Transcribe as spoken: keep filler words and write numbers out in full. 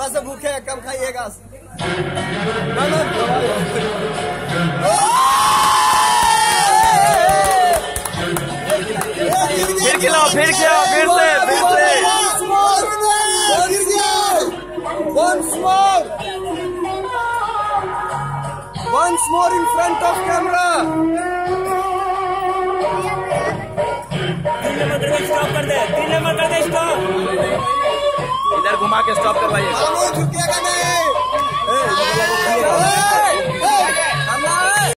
सुबह से भूखे हैं, कम खाइएगा। फिर खिलाओ, फिर खिलाओ, फिर से फिर से Once more, once more in front of camera. तीन नंबर करके स्टॉप कर दे, तीन नंबर कर दे स्टॉप। इधर घुमा के स्टॉप करवाइए।